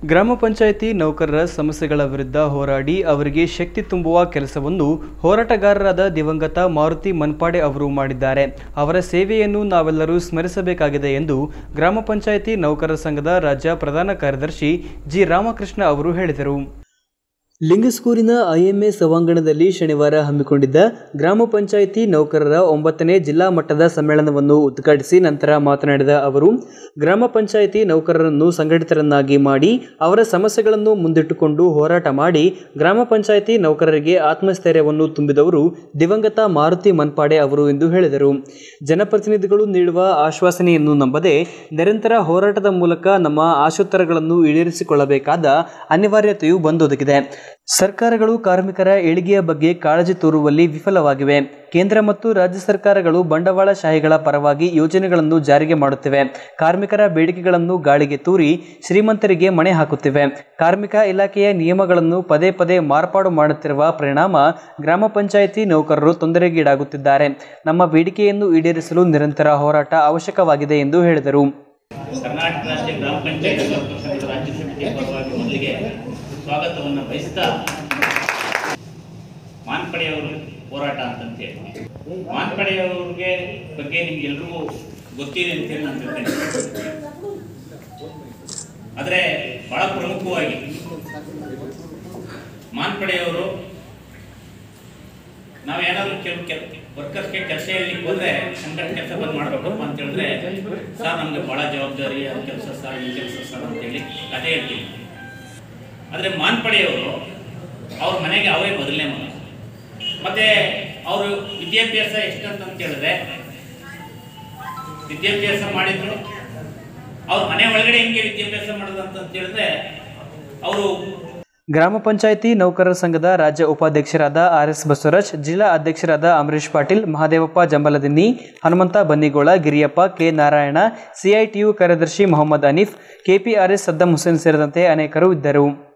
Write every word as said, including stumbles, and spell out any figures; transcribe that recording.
ಗ್ರಾಮ ಪಂಚಾಯಿತಿ ನೌಕರರ ಸಮಸ್ಯೆಗಳ ವಿರುದ್ಧ ಹೋರಾಡಿ ಅವರಿಗೆ ಶಕ್ತಿ ತುಂಬುವ ಕೆಲಸವನ್ನು ಹೋರಾಟಗಾರರಾದ ದಿವಂಗತ ಮಾರುತಿ ಮನ್ಪಾಡೆ ಅವರು ಮಾಡಿದ್ದಾರೆ. ಅವರ ಸೇವೆಯನ್ನು ನಾವೆಲ್ಲರೂ ಸ್ಮರಿಸಬೇಕಾಗಿದೆ ಎಂದು ಗ್ರಾಮ ಪಂಚಾಯಿತಿ ನೌಕರರ ಸಂಘದ ರಾಜ್ಯ ಪ್ರಧಾನ ಕಾರ್ಯದರ್ಶಿ ಜಿ ರಾಮಕೃಷ್ಣ ಅವರು ಹೇಳಿದರು. ಲಿಂಗಸ್ಕೂರಿನ ಐಎಂಎ ಸಭಾಂಗಣದಲ್ಲಿ ಶನಿವಾರ ಹಮ್ಮಿಕೊಂಡಿದ್ದ ಗ್ರಾಮ ಪಂಚಾಯಿತಿ ನೌಕರರ ಒಂಬತ್ತನೇ ಜಿಲ್ಲಾ ಮಟ್ಟದ ಸಮ್ಮೇಳನವನ್ನು ಉದ್ಘಾಟಿಸಿ ನಂತರ ಮಾತನಾಡಿದ ಅವರು, ಗ್ರಾಮ ಪಂಚಾಯಿತಿ ನೌಕರರನ್ನು ಸಂಘಟಿತರನ್ನಾಗಿ ಮಾಡಿ ಅವರ ಸಮಸ್ಯೆಗಳನ್ನು ಮುಂದಿಟ್ಟುಕೊಂಡು ಹೋರಾಟ ಮಾಡಿ ಗ್ರಾಮ ಪಂಚಾಯಿತಿ ನೌಕರರಿಗೆ ಆತ್ಮಸ್ಥೈರ್ಯವನ್ನು ತುಂಬಿದವರು ದಿವಂಗತ ಮಾರುತಿ ಮನ್ಪಾಡೆ ಅವರು ಎಂದು ಹೇಳಿದರು. ಜನಪ್ರತಿನಿಧಿಗಳು ನೀಡುವ ಆಶ್ವಾಸನೆಯನ್ನು ನಂಬದೆ ನಿರಂತರ ಹೋರಾಟದ ಮೂಲಕ ನಮ್ಮ ಆಶೋತ್ತರಗಳನ್ನು ಈಡೇರಿಸಿಕೊಳ್ಳಬೇಕಾದ ಅನಿವಾರ್ಯತೆಯು ಬಂದೊದಗಿದೆ. ಸರ್ಕಾರಗಳು ಕಾರ್ಮಿಕರ ಏಳಿಗೆಯ ಬಗ್ಗೆ ಕಾಳಜಿ ತೋರುವಲ್ಲಿ ವಿಫಲವಾಗಿವೆ. ಕೇಂದ್ರ ಮತ್ತು ರಾಜ್ಯ ಸರ್ಕಾರಗಳು ಬಂಡವಾಳಶಾಹಿಗಳ ಪರವಾಗಿ ಯೋಜನೆಗಳನ್ನು ಜಾರಿಗೆ ಮಾಡುತ್ತಿವೆ. ಕಾರ್ಮಿಕರ ಬೇಡಿಕೆಗಳನ್ನು ಗಾಳಿಗೆ ತೂರಿ ಶ್ರೀಮಂತರಿಗೆ ಮಣೆ ಹಾಕುತ್ತಿವೆ. ಕಾರ್ಮಿಕ ಇಲಾಖೆಯ ನಿಯಮಗಳನ್ನು ಪದೇ ಪದೇ ಮಾರ್ಪಾಡು ಮಾಡುತ್ತಿರುವ ಪರಿಣಾಮ ಗ್ರಾಮ ಪಂಚಾಯಿತಿ ನೌಕರರು ತೊಂದರೆಗೀಡಾಗುತ್ತಿದ್ದಾರೆ. ನಮ್ಮ ಬೇಡಿಕೆಯನ್ನು ಈಡೇರಿಸಲು ನಿರಂತರ ಹೋರಾಟ ಅವಶ್ಯಕವಾಗಿದೆ ಎಂದು ಹೇಳಿದರು. ಕರ್ನಾಟಕ ರಾಜ್ಯ ಗ್ರಾಮ ಪಂಚಾಯಿತಿ ನೌಕರರ ರಾಜ್ಯ ಸಮಿತಿಯ ಪರವಾಗಿ ಮೊದಲಿಗೆ ಸ್ವಾಗತವನ್ನು ಬಯಸ್ತಾ, ಮಾನ್ಪಡೆಯವರು ಹೋರಾಟ ಅಂತಂತೇಳಿ ಮಾನ್ಪಡೆಯವ್ರಿಗೆ ಬಗ್ಗೆ ನಿಮ್ಗೆಲ್ರಿಗೂ ಗೊತ್ತಿದೆ ಅಂತೇಳಿ ನಾನು ತಿಳ್ಕೊಂಡೆ. ಆದರೆ ಬಹಳ ಪ್ರಮುಖವಾಗಿ ಮಾನ್ಪಡೆಯವರು ನಾವೇನಾದರೂ ಕೆಲವು ಕೆಲ ವರ್ಕರ್ಸ್ಗೆ ಕೆಲಸ ಹೇಳಲಿಕ್ಕೆ ಹೋದರೆ ಸಂಘಟನೆ ಕೆಲಸ ಬಂದು ಮಾಡಬೇಕಪ್ಪ ಅಂತ ಹೇಳಿದ್ರೆ, ಸರ್ ನಮಗೆ ಭಾಳ ಜವಾಬ್ದಾರಿ ಅದು ಕೆಲಸ ಸರ್ ಈ ಕೆಲಸ ಸರ್ ಅಂತೇಳಿ ಕತೆ ಹೇಳ್ತೀವಿ. ಆದರೆ ಮಾನ್ಪಡೆಯವರು ಅವ್ರ ಮನೆಗೆ ಅವೇ ಮೊದಲನೇ ಮನೆ. ಮತ್ತು ಅವರು ವಿದ್ಯಾಭ್ಯಾಸ ಎಷ್ಟಂತ ಹೇಳಿದ್ರೆ, ವಿದ್ಯಾಭ್ಯಾಸ ಮಾಡಿದ್ರು ಅವ್ರ ಮನೆ ಒಳಗಡೆ ಹೆಂಗೆ ವಿದ್ಯಾಭ್ಯಾಸ ಮಾಡೋದು ಅಂತ ಹೇಳಿದ್ರೆ ಅವರು ಗ್ರಾಮ ಪಂಚಾಯಿತಿ ನೌಕರರ ಸಂಘದ ರಾಜ್ಯ ಉಪಾಧ್ಯಕ್ಷರಾದ ಆರ್ ಎಸ್ ಬಸವರಾಜ್, ಜಿಲ್ಲಾ ಅಧ್ಯಕ್ಷರಾದ ಅಮರೀಶ್ ಪಾಟೀಲ್, ಮಹಾದೇವಪ್ಪ ಜಂಬಲದಿನ್ನಿ, ಹನುಮಂತ ಬನ್ನಿಗೋಳ, ಗಿರಿಯಪ್ಪ, ಕೆ ನಾರಾಯಣ, ಸಿಐಟಿಯು ಕಾರ್ಯದರ್ಶಿ ಮೊಹಮ್ಮದ್ ಅನೀಫ್, ಕೆಪಿಆರ್ಎಸ್ ಸದ್ದಾಂ ಹುಸೇನ್ ಸೇರಿದಂತೆ ಅನೇಕರು ಇದ್ದರು.